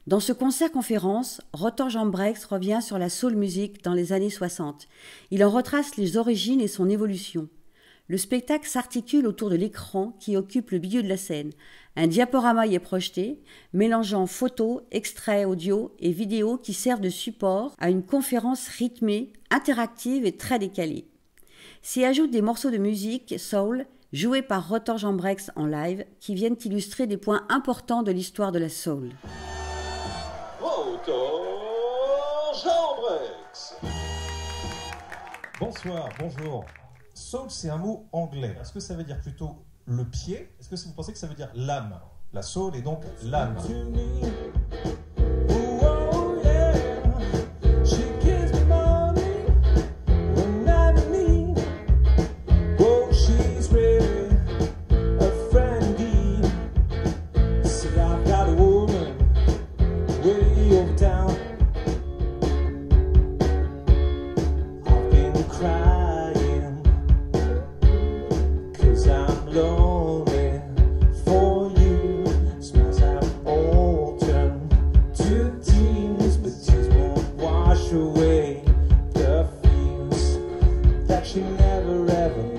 Dans ce concert-conférence, Rotor Jambrechts revient sur la soul music dans les années 60. Il en retrace les origines et son évolution. Le spectacle s'articule autour de l'écran qui occupe le milieu de la scène. Un diaporama y est projeté, mélangeant photos, extraits audio et vidéos qui servent de support à une conférence rythmée, interactive et très décalée. S'y ajoutent des morceaux de musique soul joués par Rotor Jambrechts en live qui viennent illustrer des points importants de l'histoire de la soul. Rotor Jambrechts. Bonsoir, bonjour. Soul, c'est un mot anglais. Est-ce que ça veut dire plutôt le pied? Est-ce que vous pensez que ça veut dire l'âme? La soul est donc l'âme. Away the fears that you never ever